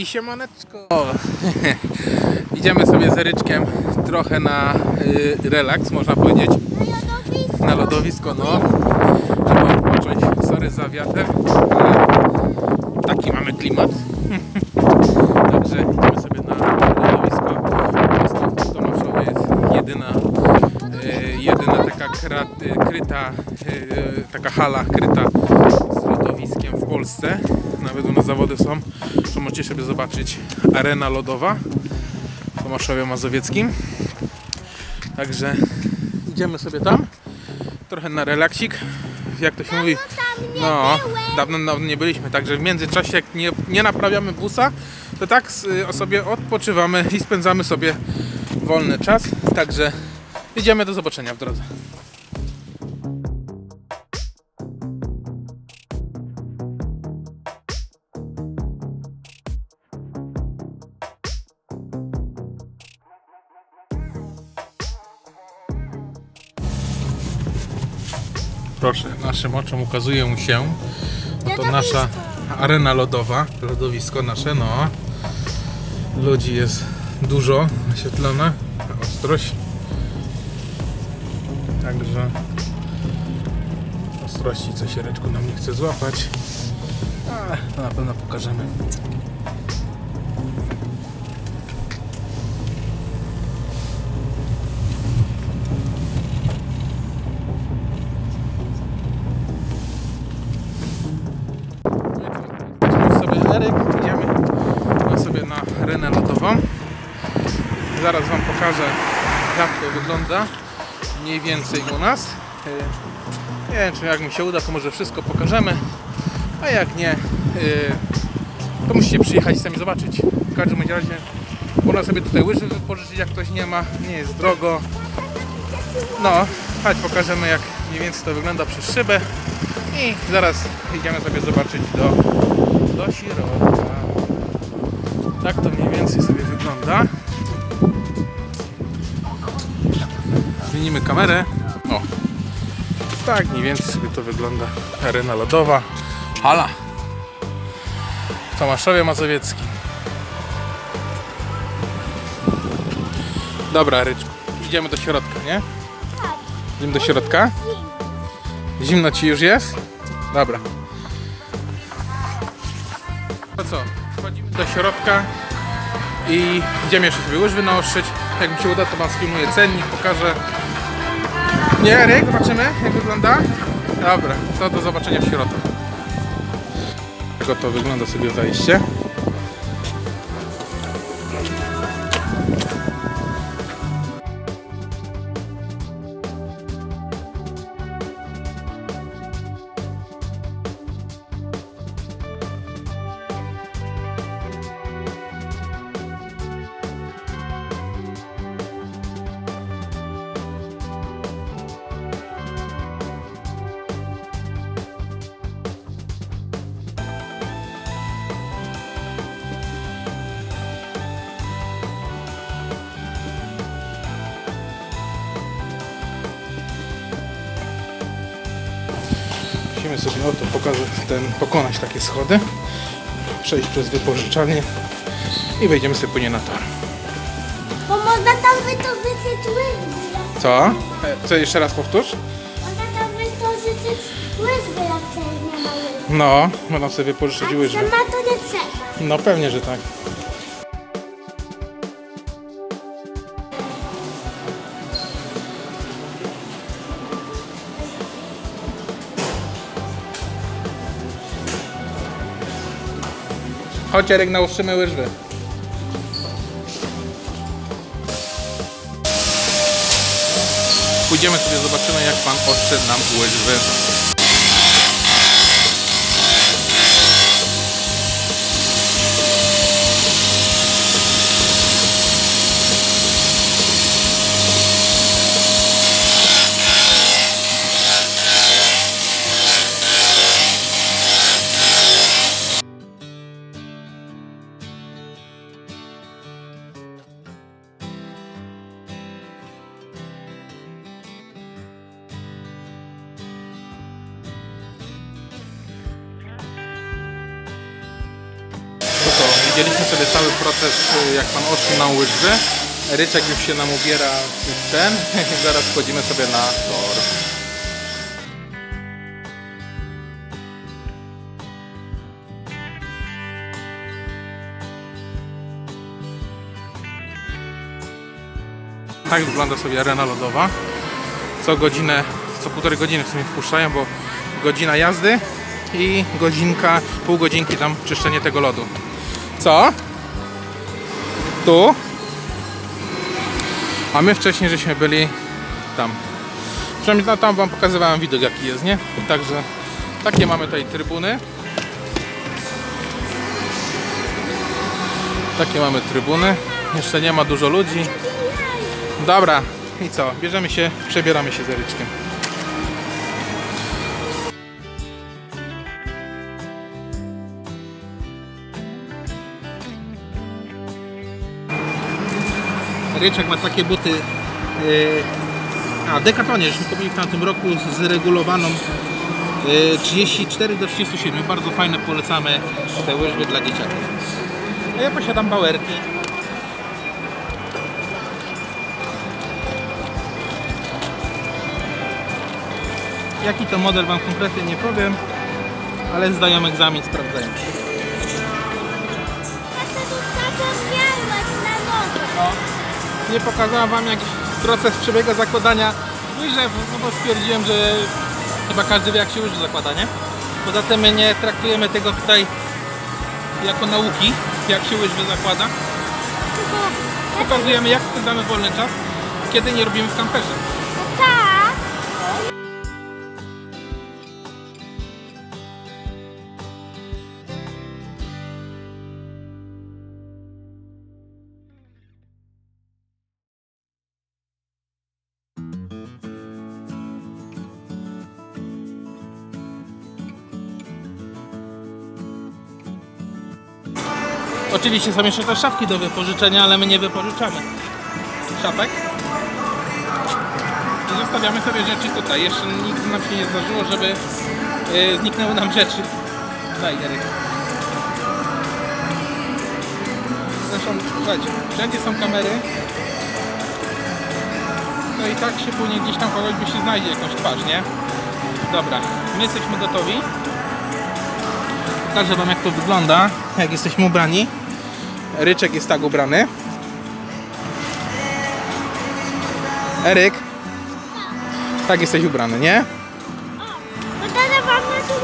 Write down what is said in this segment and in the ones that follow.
Siemaneczko! Idziemy sobie z Ryczkiem trochę na relaks, można powiedzieć. Na lodowisko, no. Trzeba odpocząć. Sorry za wiatr, ale taki mamy klimat. Także idziemy sobie na lodowisko. W Tomaszowie jest jedyna taka kryta, taka hala kryta z lodowiskiem w Polsce. Nawet u nas zawody są, że możecie sobie zobaczyć arena lodowa w Tomaszowie Mazowieckim. Także idziemy sobie tam, trochę na relaksik, jak to się mówi. No, dawno nie byliśmy, także w międzyczasie jak nie naprawiamy busa, to tak sobie odpoczywamy i spędzamy sobie wolny czas. Także idziemy, do zobaczenia w drodze. Proszę, naszym oczom ukazuje mu się to nasza arena lodowa, lodowisko nasze, no. Ludzi jest dużo naświetlona, ostrość. Także ostrości, co się Ryczku nam nie chce złapać, ale to na pewno pokażemy. Idziemy sobie na arenę lodową. Zaraz wam pokażę, jak to wygląda mniej więcej u nas. Nie wiem, czy jak mi się uda, to może wszystko pokażemy, a jak nie, to musicie przyjechać i sami zobaczyć. W każdym razie można sobie tutaj łyżwy wypożyczyć, jak ktoś nie ma, nie jest drogo. No, chodź pokażemy, jak mniej więcej to wygląda przez szybę i zaraz idziemy sobie zobaczyć do środka. Tak to mniej więcej sobie wygląda. Zmienimy kamerę. O, tak mniej więcej sobie to wygląda. Arena lodowa, hala w Tomaszowie Mazowieckim. Dobra, Ryczku, idziemy do środka, nie? Tak. Idziemy do środka? Zimno ci już jest? Dobra. To co? Wchodzimy do środka i idziemy jeszcze sobie łyżwy naostrzyć. Jak mi się uda, to wam sfilmuję cennik, pokażę. Nie, Ryk? Zobaczymy, jak wygląda? Dobra, to do zobaczenia w środku. Jak to wygląda sobie wejście. Musimy sobie pokonać takie schody, przejść przez wypożyczalnię i wejdziemy sobie później na tor. Bo można tam wypożyczyć łyżwy. Co? Co jeszcze raz powtórz? Można tam wypożyczyć łyżwy, jak się nie ma łyżwy. No, można sobie wypożyczyć łyżwy. A ma to nie trzeba. No pewnie, że tak. Chodź, Jarek, nałożymy łyżwy. Pójdziemy sobie, zobaczymy, jak pan ostrze nam łyżwy. widzieliśmy sobie cały proces, jak pan otrzymał łyżwy. Ryczek już się nam ubiera w ten. Zaraz wchodzimy sobie na tor. Tak wygląda sobie arena lodowa. Co godzinę, co półtorej godziny w sumie wpuszczają, bo godzina jazdy i godzinka, pół godzinki tam czyszczenie tego lodu. Co? Tu? A my wcześniej żeśmy byli tam. Przynajmniej tam wam pokazywałem widok jaki jest, nie? Także takie mamy tutaj trybuny. Takie mamy trybuny. Jeszcze nie ma dużo ludzi. Dobra, i co? Bierzemy się, przebieramy się za Ryczkiem. Ryczek ma takie buty w Decatlonie, żeśmy kupili w tamtym roku z regulowaną 34 do 37. Bardzo fajne, polecamy te łyżwy dla dzieciaków. A ja posiadam bauerki. Jaki to model wam konkretnie nie powiem, ale zdają egzamin, sprawdzają się. Nie pokazałam wam jak proces przebiega zakładania łyżew, no bo stwierdziłem, że chyba każdy wie jak się łyżwy zakłada, nie? Poza tym my nie traktujemy tego tutaj jako nauki, jak się łyżwy zakłada. Pokazujemy jak spędzamy wolny czas, kiedy nie robimy w kamperze. Tak. Oczywiście są jeszcze te szafki do wypożyczenia, ale my nie wypożyczamy szafek. I zostawiamy sobie rzeczy tutaj. Jeszcze nigdy nam się nie zdarzyło, żeby zniknęły nam rzeczy. Daj, Eryk. Zresztą, słuchajcie, wszędzie są kamery. No i tak się później gdzieś tam kogoś by się znajdzie jakąś twarz, nie? Dobra, my jesteśmy gotowi. Pokażę wam jak to wygląda, jak jesteśmy ubrani. Ryczek jest tak ubrany. Eryk, tak jesteś ubrany, nie? No teraz wam na to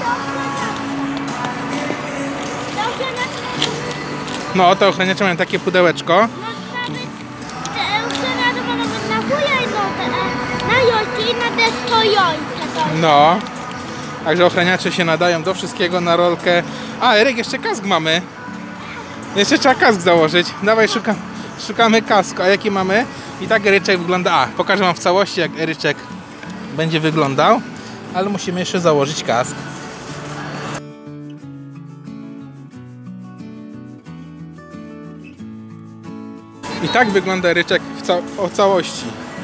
No, te ochraniacze mają takie pudełeczko. No, także ochraniacze się nadają do wszystkiego, na rolkę. A, Eryk, jeszcze kask mamy. Jeszcze trzeba kask założyć. Dawaj, szukamy kasku. A jaki mamy? I tak Eryczek wygląda. A, pokażę wam w całości jak Eryczek będzie wyglądał. Ale musimy jeszcze założyć kask. I tak wygląda Eryczek w całości.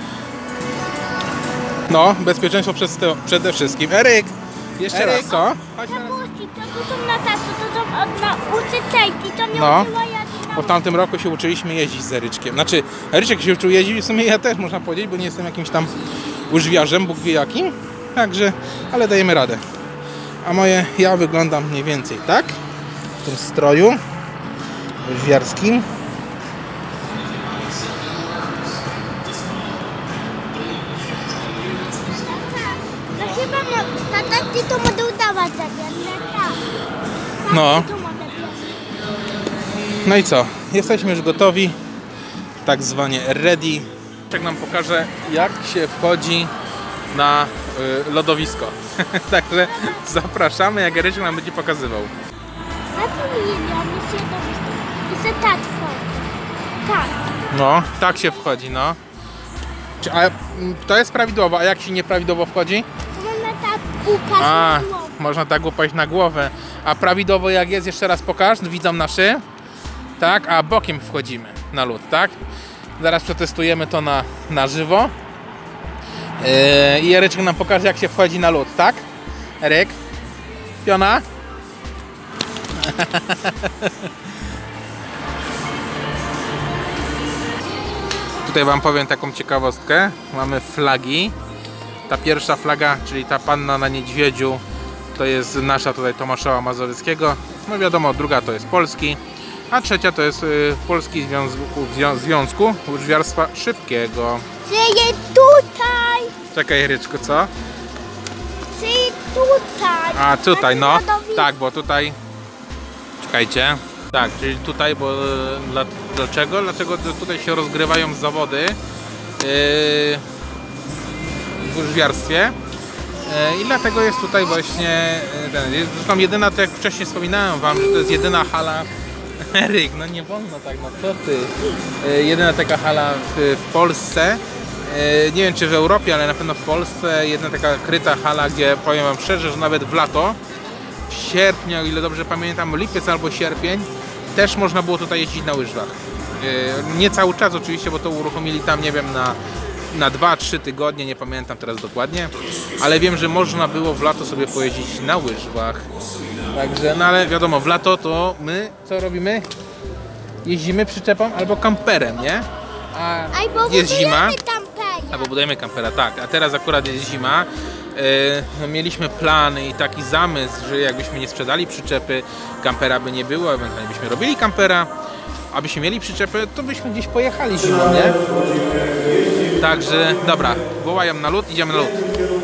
No, bezpieczeństwo przede wszystkim. Eryk, jeszcze raz, co? Chodź teraz. To są na tacy, to są od nauczycielki, to mnie No. uczyła jak Bo w tamtym roku się uczyliśmy jeździć z Eryczkiem. Znaczy, Eryczek się uczył jeździć, w sumie ja też można powiedzieć, bo nie jestem jakimś tam łyżwiarzem, Bóg wie jakim. Także, ale dajemy radę. A ja wyglądam mniej więcej tak, w tym stroju łyżwiarskim. No chyba tata ty to mogę udawać zabierne, tak. No. To mogę No i co? Jesteśmy już gotowi, tak zwanie ready. Jak nam pokaże jak się wchodzi na lodowisko. Także zapraszamy, jak Eryczek nam będzie pokazywał. Na to mi jest środowisko. I se tak wchodzi. Tak. No, tak się wchodzi, no. A to jest prawidłowo, a jak się nieprawidłowo wchodzi? To można tak upaść A, na głowę. można tak upaść na głowę. A prawidłowo jak jest, jeszcze raz pokaż, widzom naszy. Tak, a bokiem wchodzimy na lód, tak? Zaraz przetestujemy to na żywo. I Eryczek nam pokaże jak się wchodzi na lód, tak? Eryk? Piona? Tutaj wam powiem taką ciekawostkę. Mamy flagi. Ta pierwsza flaga, czyli ta panna na niedźwiedziu, to jest nasza tutaj Tomaszowa Mazowieckiego. No wiadomo, druga to jest Polski, a trzecia to jest Polski Związku Łyżwiarstwa Szybkiego. Czyli tutaj. Czekaj, Ryczku, co? Czyli tutaj. A tutaj, no. Środowisko. Tak, bo tutaj... Czekajcie. Tak, czyli tutaj, bo dlaczego? Dlaczego tutaj się rozgrywają zawody w łyżwiarstwie. I dlatego jest tutaj właśnie zresztą jedyna, tak jak wcześniej wspominałem wam, że to jest jedyna hala. Eryk, no nie wolno tak, no co ty? Jedyna taka hala w Polsce. Nie wiem czy w Europie, ale na pewno w Polsce jedna taka kryta hala, gdzie powiem wam szczerze, że nawet w lato, w sierpniu, o ile dobrze pamiętam, lipiec albo sierpień, też można było tutaj jeździć na łyżwach. Nie cały czas oczywiście, bo to uruchomili tam, nie wiem, na 2-3 tygodnie, nie pamiętam teraz dokładnie, ale wiem, że można było w lato sobie pojeździć na łyżwach. Także, no ale wiadomo, w lato to my co robimy? Jeździmy przyczepą albo kamperem, nie? A Albo jest zima. Albo Budujemy kampera, tak. A teraz akurat jest zima. No, mieliśmy plany i taki zamysł, że jakbyśmy nie sprzedali przyczepy, kampera by nie było, ewentualnie byśmy robili kampera, abyśmy mieli przyczepę, to byśmy gdzieś pojechali zimą, nie? Także, dobra, wołają na lód, idziemy na lód.